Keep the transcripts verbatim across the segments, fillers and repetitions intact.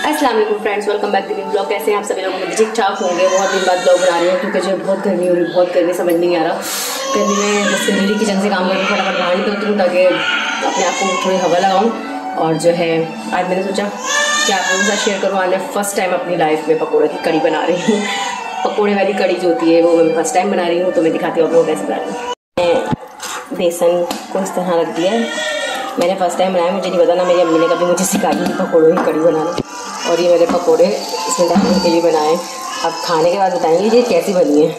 अस्सलाम वालेकुम friends, welcome back to new blog. कैसे हैं आप सभी लोग? मुझे ठीक ठाक होंगे। बहुत दिन बाद ब्लॉग बना रही हूँ क्योंकि जो बहुत गर्मी हो रही है, बहुत गर्मी समझ नहीं आ रहा। गर्मी में बस दिल्ली किचन से काम करके फटाफट बाहर निकलती हूँ ताकि अपने आप को थोड़ी हवा लगाऊँ। और जो है आज मैंने सोचा कि आप लोगों के साथ शेयर करूँ। आज मैं फ़र्स्ट टाइम अपनी लाइफ में पकौड़े की कड़ी बना रही हूँ। पकौड़े वाली कड़ी जो होती है वो मैं फर्स्ट टाइम बना रही हूँ, तो मैं दिखाती हूँ आप लोगों को कैसे बना रही हूँ। बेसन को इस तरह रख दिया है, मैंने फर्स्ट टाइम बनाया, मुझे नहीं पता ना मेरी अम्मी ने कभी मुझे सिखा दी थी पकौड़ों की कड़ी बनाना। और ये मेरे पकौड़े इसमें डालने के लिए बनाए। अब खाने के बाद बताएंगे ये कैसी बनी है।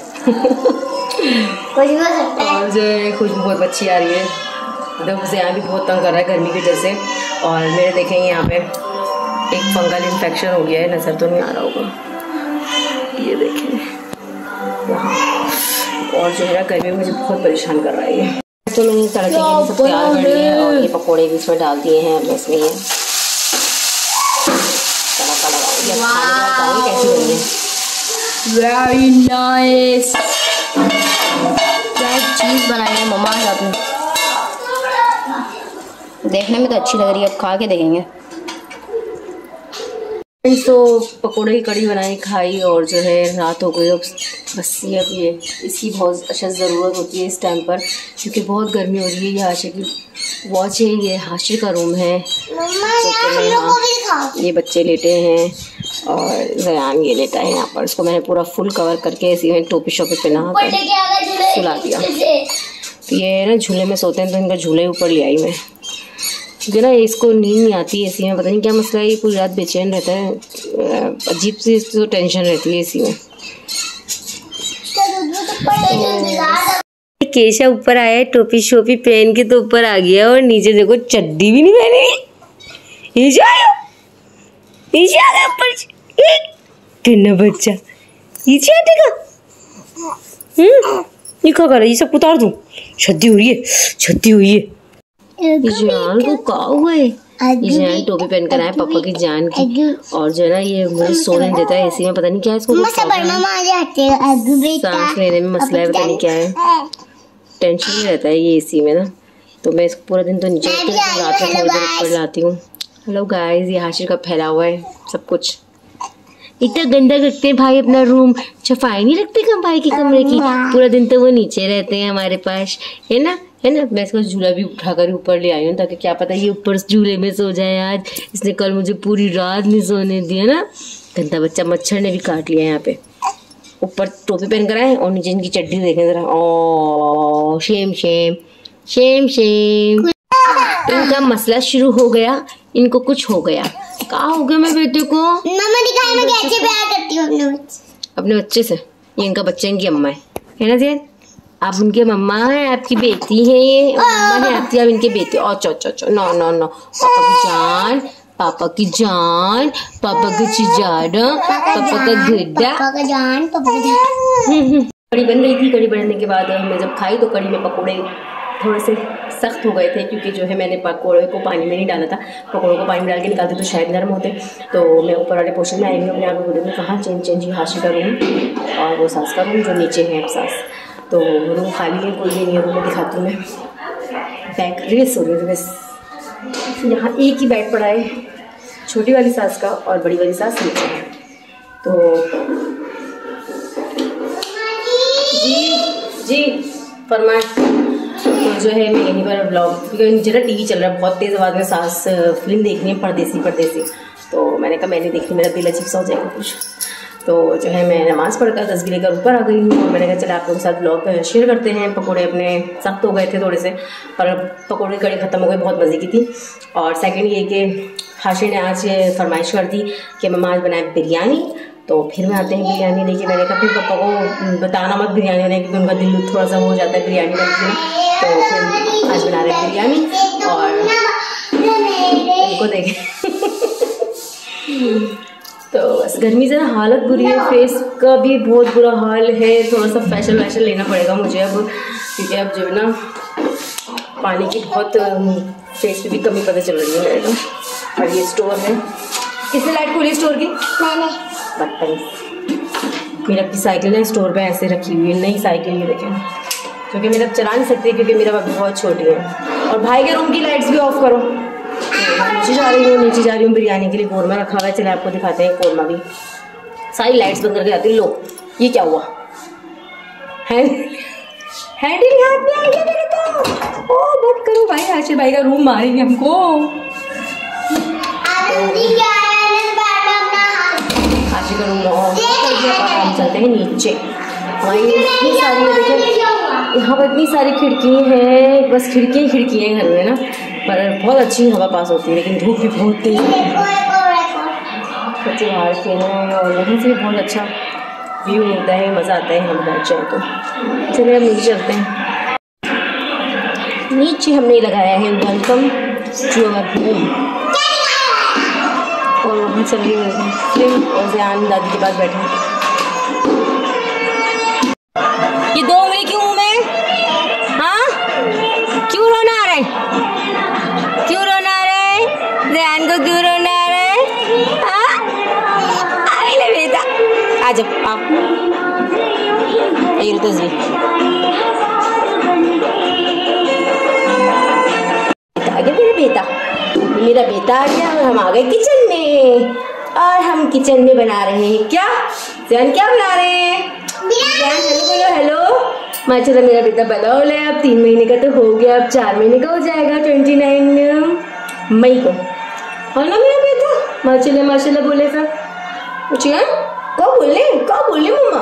और जो खुशबू बहुत अच्छी आ रही है, मतलब उसे यहाँ भी बहुत तंग कर रहा है गर्मी की वजह से। और मेरे देखेंगे यहाँ पे एक फंगल इन्फेक्शन हो गया है, नज़र तो नहीं आ रहा होगा, ये देखें यहाँ। और जो है गर्मी मुझे बहुत परेशान कर रहा है ये। तो मैंने तड़के के लिए सब तैयार कर लिया है और ये पकौड़े भी इसमें डाल दिए हैं। अब इसमें ये तड़का लगाऊंगी। अब खाने के बाद बताऊंगी कैसी बनी है। Very nice. क्या चीज़ बनाई है मम्मा के साथ में, देखने में तो अच्छी लग रही है, अब खा के देखेंगे। तो पकौड़े की कड़ी बनाई, खाई और जो है रात हो गई। अब बस ये अब ये इसकी बहुत अच्छा ज़रूरत होती है इस टाइम पर, क्योंकि बहुत गर्मी हो रही है। ये हाशिर की वॉच है, ये हाशिर का रूम है। तो ये बच्चे लेटे हैं और जयान ये लेटा है यहाँ पर। इसको मैंने पूरा फुल कवर करके इसी में टोपी शोपी पहना कर सुला दिया। तो ये ना झूले में सोते हैं, तो इनका झूले ऊपर ले आई मैं, क्योंकि ना इसको नींद नहीं आती है इसी में। पता नहीं क्या मसला है, ये पूरी रात बेचैन रहता है, अजीब सी इसको तो टेंशन रहती है इसी में। तो केशा ऊपर आया है टोपी शोपी पहन के, तो ऊपर आ गया और नीचे देखो चड्डी भी नहीं पहनी। नीचे आया, नीचे आ गया ऊपर। कितना बच्चा नीचे आटेगा। हम्म ये क्या कर रहा है? ये सब उतार दूं? छद्दी हुई है, छद्दी हुई है। जान को क्या हुआ है? ये जान टोपी पहन कर आया पापा की जान की। और जो है ना ये मुझे सोने देता है इसी में, पता नहीं क्या है इसको, सांस लेने में मसला है, पता नहीं क्या है, टेंशन में रहता है ये इसी में ना। तो मैं इसको पूरा दिन तो नीचे रात में थोड़ी देर ऊपर लाती हूँ। हेलो गाइस, ये हाशिर का फैला हुआ है सब कुछ। इतना गंदा रखते हैं भाई अपना रूम, सफाई नहीं रखते हम भाई के कमरे की। पूरा दिन तो वो नीचे रहते हैं हमारे पास, है ना है ना। मैं इसका झूला भी उठाकर ऊपर ले आई हूँ ताकि क्या पता ये ऊपर झूले में सो जाए आज। इसने कल मुझे पूरी रात नहीं सोने दिया ना, गंदा बच्चा। मच्छर ने भी काट लिया यहाँ पे। ऊपर टोपी पहन कर आए और नीचे इनकी चड्डी देखें जरा। ओ शेम शेम शेम शेम। इनका मसला शुरू हो गया, इनको कुछ हो गया। कहाँ हो गया मैं बेटे को? मम्मा दिखाए मैं कैसे प्यार करती हूँ अपने बच्चे अपने बच्चे से। ये इनका बच्चा इनकी अम्मा है, है ना जैन? आप उनके मम्मा है, आपकी बेटी है ये, मम्मा है आपकी, आप इनके बेटे। और चो चो चो नो नो नो, पापा की जान, पापा की जान, पापा की चिजारा, पापा का गुड्डा, पापा का जान, पापा का जान। कड़ी बन गई थी। कड़ी बनने के बाद हमने जब खाई तो कड़ी में पकोड़े थोड़े से सख्त हो गए थे, क्योंकि जो है मैंने पकोड़े को पानी में नहीं डाला था। पकोड़ों को पानी में डाल के निकालते तो शायद नरम होते। तो मैं ऊपर वाले पोर्शन में आई हुई अपने आप को में कहाँ चेंज चेंज ही हाशिर का रूम और वो सास का रूम जो नीचे है। अब सास तो रूम खाली है, कोई नहीं है रूम में। दिखाती हूँ मैं। बैग रेस हो रही है बस। यहाँ एक ही बैग पड़ा है, छोटी वाली सास का, और बड़ी वाली सास नीचे है। तो जी जी फरमाए। तो जो है मैं यहीं पर ब्लॉग, क्योंकि नीचे ना टीवी चल रहा है बहुत तेज़ आवाज़ में, सास फिल्म देखनी है परदेसी परदेसी। तो मैंने कहा मैंने देखी, मेरा दिल अजीब सा हो जाएगा कुछ। तो जो है मैं नमाज़ पढ़कर तस्बीह लेकर ऊपर आ गई हूँ और मैंने कहा चला आप लोगों के साथ ब्लॉग शेयर करते हैं। पकोड़े अपने सख्त हो गए थे थोड़े से, पर पकोड़े कड़ी ख़त्म हो गई, बहुत मज़े की थी। और सेकंड ये कि हाशिर ने आज फरमाइश कर दी कि मम्मा आज बनाए बिरयानी। तो फिर में आते हैं बिरयानी लेके। मैंने कहा फिर पापा को बताना मत बिरयानी बनाने, क्योंकि उनका दिल थोड़ा सा हो जाता है बिरयानी बनती है। तो फिर आज बना रहे हैं बिरयानी और इनको देखें। तो बस गर्मी से ना हालत बुरी है, फेस का भी बहुत बुरा हाल है। थोड़ा सा फैशन वैशन लेना पड़ेगा मुझे अब, क्योंकि अब जो है ना पानी की बहुत फेस पे भी कमी पता चल रही है मेरे को। और ये स्टोर है, किसने लाइट खोली स्टोर की? मैंने। बदतमीज। मेरा की साइकिल है स्टोर पे ऐसे रखी हुई है, नई साइकिल ये देखें, क्योंकि मेरा चला नहीं सकती क्योंकि मेरा बहुत छोटी है। और भाई के रूम की लाइट्स भी ऑफ करो। नीचे जा रही हूँ नीचे जा रही हूँ बिरयानी के लिए कौरमा रखा हुआ है। चले आपको दिखाते हैं कौरमा भी। सारी लाइट्स बंद करके जाती है। लो ये क्या हुआ, हैंडल हाथ में आ गया मेरे को। ओ बंद करो भाई, आशिर भाई का रूम मारेंगे हमको। आशिर का रूम हम चलते हैं नीचे। हमारी इतनी सारी है, देखिए यहाँ पर इतनी सारी खिड़कियाँ हैं, बस खिड़की खिड़की हैं घर में ना, पर बहुत अच्छी हवा पास होती है, लेकिन धूप भी बहुत तेज है। बच्चे बाहर खेल रहे हैं और यहाँ से भी बहुत अच्छा व्यू होता है, मज़ा आता है हम बैठ जाए तो। चलिए अब नीचे चलते हैं। नीचे हमने लगाया है वेलकम टू अवर होम, और वहाँ चल रही है फिल्म और ज़यान दादी के पास बैठे हैं। ये दो उंगली क्यों में? हाँ क्यों रोना आ रहा है? क्यों रोना आ रहा है? ज़यान को क्यों रोना आ रहा है? हाँ अरे बेटा आ जाओ आप, ये तस्वीर आ गया मेरा बेटा, मेरा बेटा आ गया और हम आ गए किचन में। और हम किचन में बना रहे हैं क्या? ज़यान क्या बना रहे हैं? ज़यान हेलो बोलो हेलो। माशाल्लाह मेरा बेटा बड़ा हो गया, अब तीन महीने का तो हो गया, अब चार महीने का हो जाएगा ट्वेंटी नाइन मई को। और ना मेरा बेटा माशाल्लाह माशाल्लाह बोले सर पूछिए कब बोले कब बोले मम्मा।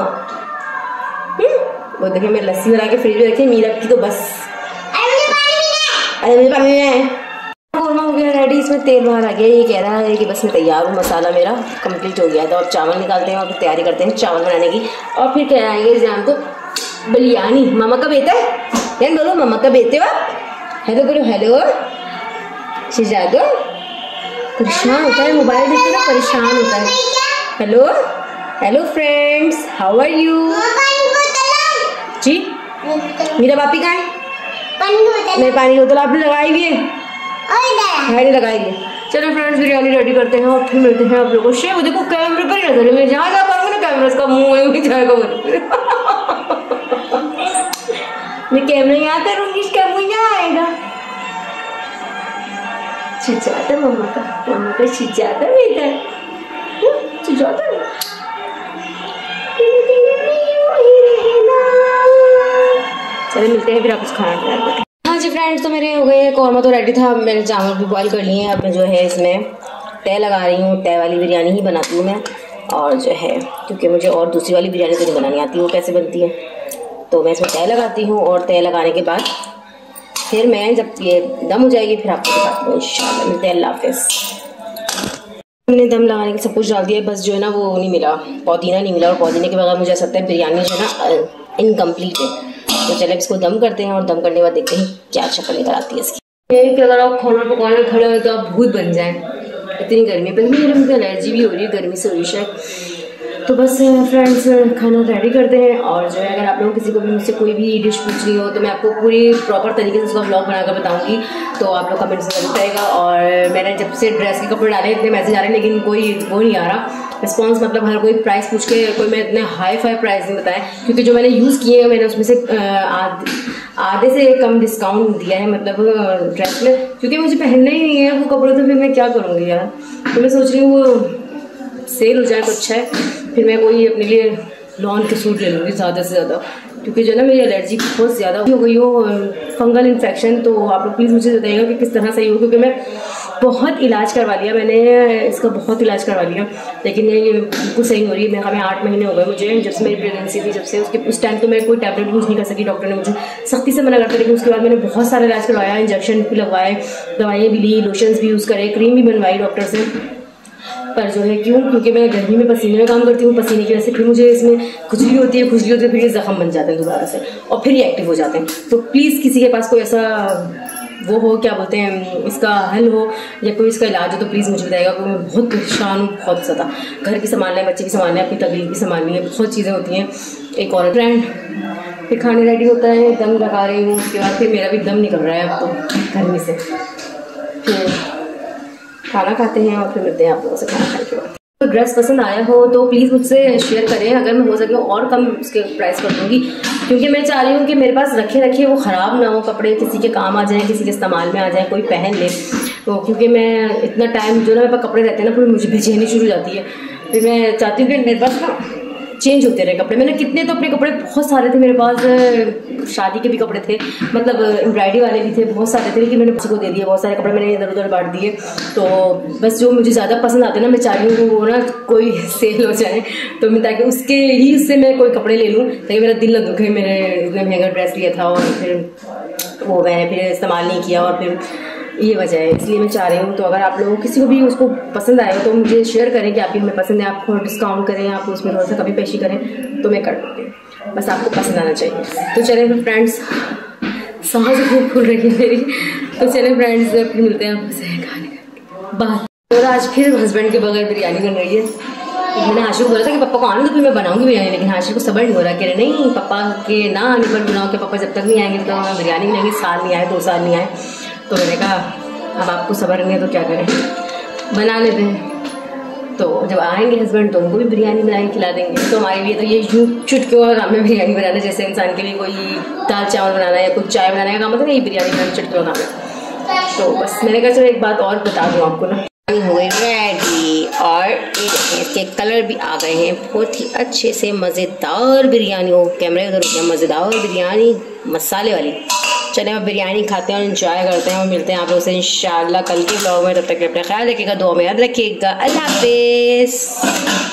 वो देखिए मैं लस्सी बना के फ्रिज में रखी मीरा की तो बस। अरे मुझे पानी में है। कौरमा हो गया रेडी, इसमें तेल बाहर आ गया। ये कह रहा है कि बस मैं तैयार हूँ, मसाला मेरा कंप्लीट हो गया था। और चावल निकालते हैं और फिर तैयारी करते हैं चावल बनाने की। और फिर कह आएंगे ज़यान को बिरयानी। मामा का बेटा है, बोलो मामा का बेटे हो आप। हेलो बोलो हेलो। शिजादो परेशान होता है, मोबाइल देखते ना परेशान होता है। Hello hello friends, how are you ji. मेरा बापी कहाँ है? मेरे पानी की बोतल आपने लगाई हुई है? नहीं लगाई है। चलो फ्रेंड्स बिरयानी रेडी करते हैं और फिर मिलते हैं आप लोगों से। वो देखो कैमरे पर ही नजर है, मैं जहाँ जा पाऊंगा ना कैमरा का मुंह है जाएगा। मैं कैमरा यहाँ करूँगी, इसका मुँह यहाँ आएगा। छिचाता मम्मा का, मम्मा का छिचाता बेटा, छिचाता। चलो मिलते हैं फिर आप कुछ खाना खिलाते। हाँ जी फ्रेंड्स, तो मेरे हो गए कौरमा तो रेडी था। मैंने चावल भी बॉईल कर लिए हैं। अब मैं जो है इसमें तय लगा रही हूँ। तय वाली बिरयानी ही बनाती हूँ मैं। और जो है क्योंकि मुझे और दूसरी वाली बिरयानी तो नहीं बनानी आती, वो कैसे बनती है, तो मैं इसमें तय लगाती हूँ। और तय लगाने के बाद फिर मैं जब ये दम हो जाएगी फिर आपको दिखाती हूँ इंशाल्लाह। मिलते हैं, अल्लाह हाफ़िज़। हमने दम लगाने के सब कुछ डाल दिया, बस जो है ना वो नहीं मिला, पुदीना नहीं मिला। और पुदीने के बगैर मुझे ऐसा लगता है बिरयानी जो है ना इनकम्प्लीट है। तो चले इसको दम करते हैं और दम करने के बाद देखते हैं क्या शक्ल निकल आती है इसकी। ये कि अगर आप खाना पकाने खड़े हो तो आप भूत बन जाएं, इतनी गर्मी पर मेरे मुझे एलर्जी भी हो रही है, गर्मी से हो रही शायद। तो बस फ्रेंड्स खाना रेडी करते हैं। और जो है अगर आप लोग किसी को भी मुझसे कोई भी डिश पूछनी हो तो मैं आपको पूरी प्रॉपर तरीके से उसका व्लॉग बनाकर बताऊंगी, तो आप लोग कमेंट्स में जरूर रहेगा। और मैंने जब से ड्रेस के कपड़े डाले इतने मैसेज आ रहे हैं, लेकिन कोई वो नहीं आ रहा रिस्पॉन्स। मतलब हर कोई प्राइस पूछ के, कोई मैं इतने हाई फाई प्राइस नहीं बताया, क्योंकि जो मैंने यूज़ किए हैं मैंने उसमें से आध, आधे से कम डिस्काउंट दिया है मतलब ड्रेस में, क्योंकि मुझे पहनना ही नहीं है वो कपड़े। तो फिर मैं क्या करूँगी यार, तो मैं सोच रही हूँ वो सेल हो जाए तो अच्छा है, फिर मैं कोई अपने लिए लॉन के सूट ले लूँगी ज़्यादा से ज़्यादा, क्योंकि जो है ना मेरी एलर्जी बहुत ज़्यादा हो गई हो, फंगल इन्फेक्शन। तो आप लोग प्लीज़ मुझे बताइएगा कि किस तरह सही हो, क्योंकि मैं बहुत इलाज करवा लिया मैंने, इसका बहुत इलाज करवा लिया, लेकिन ये बिल्कुल सही हो रही है। मैं हमें आठ महीने हो गए मुझे, जब से मेरी प्रेगनेंसी थी, जब से उसके उस टाइम तो मैं कोई टैबलेट यूज़ नहीं कर सकी, डॉक्टर ने मुझे सख्ती से मना करता, लेकिन उसके बाद मैंने बहुत सारा इलाज करवाया, इंजेक्शन भी लगवाए, दवाइयाँ भी ली, लोशंस भी यूज़ करे, क्रीम भी बनवाई डॉक्टर से। पर जो है क्यों, क्योंकि मैं गर्मी में पसीने में काम करती हूँ, पसीने की वजह से फिर मुझे इसमें खुजली होती है, खुजली होती है, फिर ये जख्म बन जाते हैं दोबारा से और फिर ये एक्टिव हो जाते हैं। तो प्लीज़ किसी के पास कोई ऐसा वो हो, क्या बोलते हैं, इसका हल हो या कोई इसका इलाज हो तो प्लीज़ मुझे बताइएगा, क्योंकि मैं बहुत परेशान हूँ, बहुत ज़्यादा। घर भी संभालना है, बच्चे भी संभालना है, अपनी तकलीफ भी संभालनी है, बहुत चीज़ें होती हैं एक औरत। फ्रेंड फिर खाने रेडी होता है, दम लगा रही हूँ, उसके बाद फिर मेरा भी दम निकल रहा है अब तो गर्मी से। फिर खाना खाते हैं और फिर मिलते हैं आप लोगों से खाना खाने के बाद। ड्रेस पसंद आया हो तो प्लीज़ मुझसे शेयर करें, अगर मैं हो सके और कम उसके प्राइस कर दूँगी, क्योंकि मैं चाह रही हूँ कि मेरे पास रखे रखे वो ख़राब ना हो, कपड़े किसी के काम आ जाएँ, किसी के इस्तेमाल में आ जाए, कोई पहन ले। तो क्योंकि मैं इतना टाइम जो ना मेरे पास कपड़े रहते हैं ना, फिर मुझे बेचैनी शुरू हो जाती है। फिर मैं चाहती हूँ कि मेरे पास ना चेंज होते रहे कपड़े। मैंने कितने तो अपने कपड़े बहुत सारे थे मेरे पास, शादी के भी कपड़े थे, मतलब एम्ब्रॉयडरी वाले भी थे, बहुत सारे थे, लेकिन मैंने किसी को दे दिए। बहुत सारे कपड़े मैंने इधर उधर बांट दिए। तो बस जो मुझे ज़्यादा पसंद आते हैं ना, मैं चाह रही हूँ कि वो ना कोई सेल हो जाए, तो मैं ताकि उसके ही उससे मैं कोई कपड़े ले लूँ, ताकि मेरा दिल न दुखे। मैंने इतना महंगा ड्रेस लिया था और फिर वो मैंने फिर इस्तेमाल नहीं किया, और फिर ये वजह है, इसलिए मैं चाह रही हूँ। तो अगर आप लोगों किसी को भी उसको पसंद आए तो मुझे शेयर करें कि आपकी हमें पसंद है, आप थोड़ा डिस्काउंट करें, आप उसमें थोड़ा सा कमी पेशी करें, तो मैं कर दूँगी। बस आपको पसंद आना चाहिए। तो चले फिर फ्रेंड्स, सांस खूब खुल रही है मेरी। तो चले फ्रेंड्स, फिर मिलते हैं आपसे खाने बाहर। और आज फिर हस्बैंड के बगैर बिरयानी बन रही है। मैंने हाशिर को बोला था कि पापा को आने तो फिर मैं बनाऊंगी बिरयानी, लेकिन हाशिर को सब्र नहीं हो रहा, कह रहे नहीं पापा के ना आने पर बनाओ, कि पापा जब तक नहीं आएंगे तो हम बिरयानी बनाएंगे। साल नहीं आए, दो साल नहीं आए, तो मैंने कहा अब आपको सब्र नहीं है तो क्या करें, बना लेते हैं। तो जब आएंगे हस्बैंड तो उनको भी बिरयानी बना के खिला देंगे। तो हमारे लिए तो ये यूँ चुटकियों का काम है बिरयानी बनाना, जैसे इंसान के लिए कोई दाल चावल बनाना या कुछ चाय बनाने का काम होता है, ये बिरयानी बनाना चुटकियों का काम है। तो बस मैंने कहा चलो एक बात और बता दूँ आपको ना, हो गई रेडी, और इसके कलर भी आ गए हैं बहुत ही अच्छे से। मज़ेदार बिरयानी हो, कैमरे उधर हो गया, मज़ेदार बिरयानी मसाले वाली। चले अब बिरयानी खाते हैं और इंजॉय करते हैं, और मिलते हैं आप लोगों से इंशाल्लाह कल के ब्लॉग में। तब तक अपना ख्याल रखिएगा, दुआ में याद रखिएगा। अल्लाह हाफिज़।